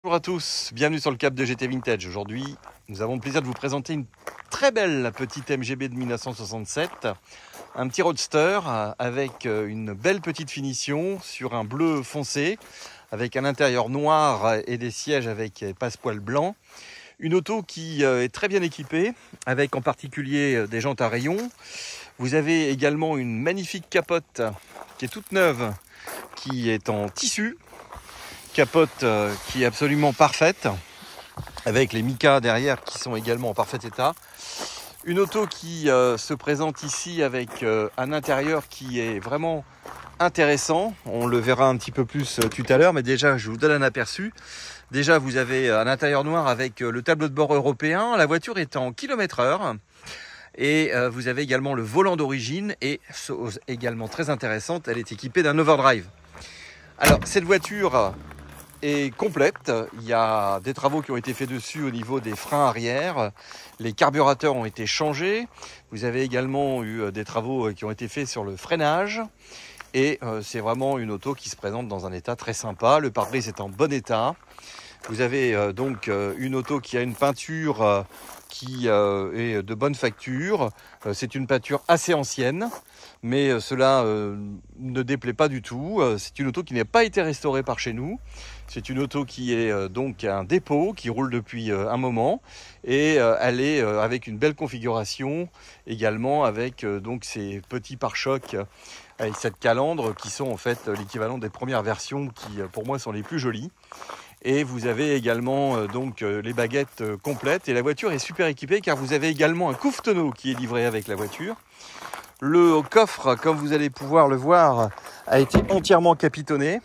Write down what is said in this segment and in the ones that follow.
Bonjour à tous, bienvenue sur le Cap de GT Vintage. Aujourd'hui, nous avons le plaisir de vous présenter une très belle petite MGB de 1967. Un petit roadster avec une belle petite finition sur un bleu foncé, avec un intérieur noir et des sièges avec passepoil blanc. Une auto qui est très bien équipée, avec en particulier des jantes à rayons. Vous avez également une magnifique capote qui est toute neuve, qui est en tissu. Capote qui est absolument parfaite, avec les Mica derrière qui sont également en parfait état. Une auto qui se présente ici avec un intérieur qui est vraiment intéressant. On le verra un petit peu plus tout à l'heure, mais déjà je vous donne un aperçu. Déjà vous avez un intérieur noir avec le tableau de bord européen. La voiture est en km/h. Et vous avez également le volant d'origine et, chose également très intéressante, elle est équipée d'un overdrive. Alors cette voiture est complète, il y a des travaux qui ont été faits dessus au niveau des freins arrière, les carburateurs ont été changés, vous avez également eu des travaux qui ont été faits sur le freinage et c'est vraiment une auto qui se présente dans un état très sympa, le pare-brise est en bon état. Vous avez donc une auto qui a une peinture qui est de bonne facture. C'est une peinture assez ancienne, mais cela ne déplaît pas du tout. C'est une auto qui n'a pas été restaurée par chez nous. C'est une auto qui est donc un dépôt, qui roule depuis un moment. Et elle est avec une belle configuration, également avec donc ces petits pare-chocs avec cette calandre qui sont en fait l'équivalent des premières versions qui pour moi sont les plus jolies. Et vous avez également donc les baguettes complètes et la voiture est super équipée car vous avez également un couve-tonneau qui est livré avec la voiture. Le coffre, comme vous allez pouvoir le voir, a été entièrement capitonné.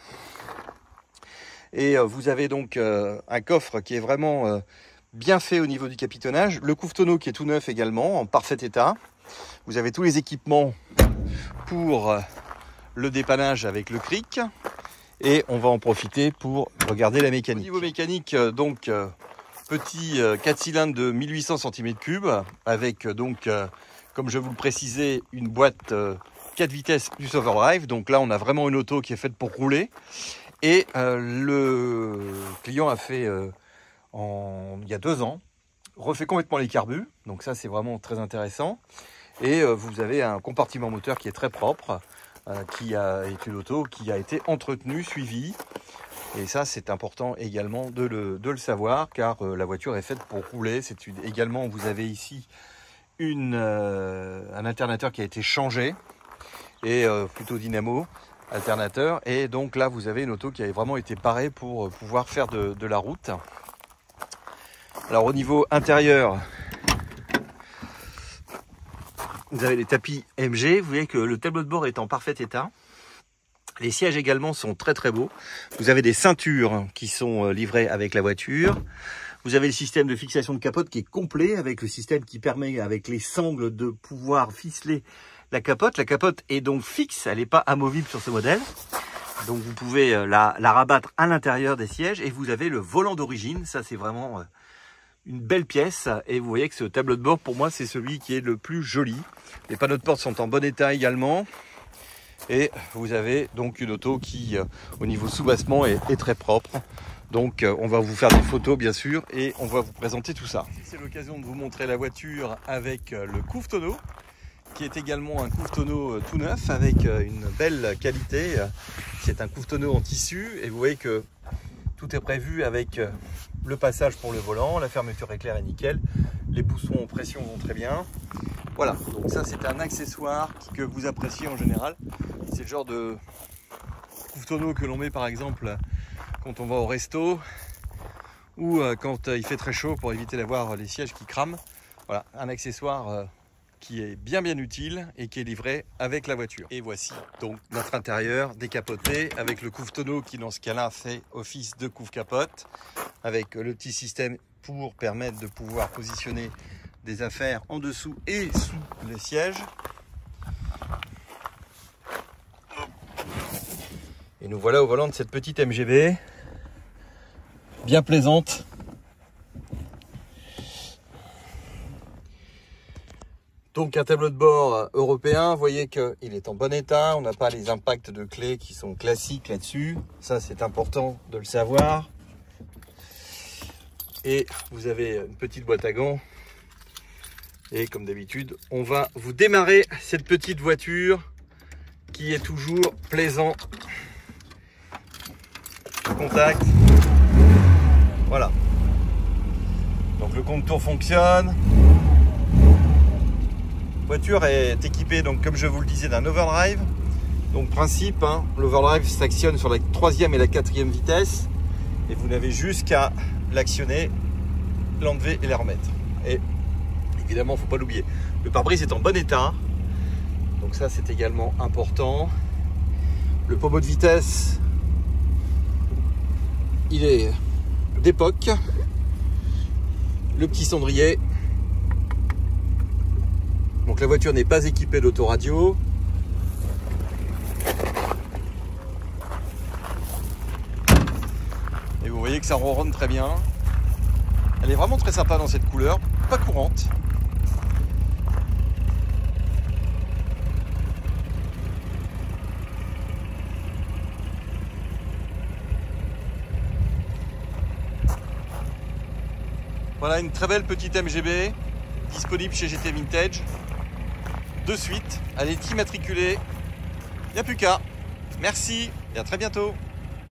Et vous avez donc un coffre qui est vraiment bien fait au niveau du capitonnage. Le couve-tonneau qui est tout neuf également, en parfait état. Vous avez tous les équipements pour le dépannage avec le cric. Et on va en profiter pour regarder la mécanique. Au niveau mécanique, donc petit 4 cylindres de 1800 cm3 avec donc, comme je vous le précisais, une boîte 4 vitesses plus overdrive. Donc là, on a vraiment une auto qui est faite pour rouler. Et le client a fait, il y a 2 ans, refait complètement les carbus. Donc ça, c'est vraiment très intéressant. Et vous avez un compartiment moteur qui est très propre. Qui est une auto qui a été entretenue, suivie. Et ça, c'est important également de le savoir, car la voiture est faite pour rouler. Également, vous avez ici un alternateur qui a été changé, et plutôt dynamo alternateur. Et donc là, vous avez une auto qui a vraiment été parée pour pouvoir faire de la route. Alors au niveau intérieur, vous avez les tapis MG, vous voyez que le tableau de bord est en parfait état. Les sièges également sont très très beaux. Vous avez des ceintures qui sont livrées avec la voiture. Vous avez le système de fixation de capote qui est complet avec le système qui permet avec les sangles de pouvoir ficeler la capote. La capote est donc fixe, elle n'est pas amovible sur ce modèle. Donc vous pouvez la rabattre à l'intérieur des sièges et vous avez le volant d'origine. Ça c'est vraiment une belle pièce et vous voyez que ce tableau de bord pour moi c'est celui qui est le plus joli. Les panneaux de porte sont en bon état également et vous avez donc une auto qui au niveau soubassement est très propre. Donc on va vous faire des photos bien sûr et on va vous présenter tout ça. C'est l'occasion de vous montrer la voiture avec le couve-tonneau qui est également un couve-tonneau tout neuf avec une belle qualité. C'est un couve-tonneau en tissu et vous voyez que tout est prévu avec le passage pour le volant, la fermeture éclair est nickel, les boussons en pression vont très bien. Voilà, donc ça c'est un accessoire que vous appréciez en général. C'est le genre de couve-tonneau que l'on met par exemple quand on va au resto ou quand il fait très chaud pour éviter d'avoir les sièges qui crament. Voilà, un accessoire qui est bien utile et qui est livré avec la voiture. Et voici donc notre intérieur décapoté avec le couve-tonneau qui dans ce cas-là fait office de couvre-capote avec le petit système pour permettre de pouvoir positionner des affaires en dessous et sous les sièges. Et nous voilà au volant de cette petite MGB bien plaisante. Donc un tableau de bord européen, vous voyez qu'il est en bon état, on n'a pas les impacts de clés qui sont classiques là-dessus, ça c'est important de le savoir. Et vous avez une petite boîte à gants. Et comme d'habitude, on va vous démarrer cette petite voiture qui est toujours plaisant. Contact. Voilà. Donc le compte-tour fonctionne. La voiture est équipée, donc comme je vous le disais, d'un overdrive. Donc principe, hein, l'overdrive s'actionne sur la 3e et la 4e vitesse. Et vous n'avez juste qu'à l'actionner, l'enlever et les remettre. Et évidemment, il ne faut pas l'oublier. Le pare-brise est en bon état. Donc ça, c'est également important. Le pommeau de vitesse, il est d'époque. Le petit cendrier. Donc la voiture n'est pas équipée d'autoradio. Et vous voyez que ça ronronne très bien. Elle est vraiment très sympa dans cette couleur, pas courante. Voilà une très belle petite MGB disponible chez GT Vintage. De suite, elle est immatriculée. Il n'y a plus qu'à. Merci et à très bientôt.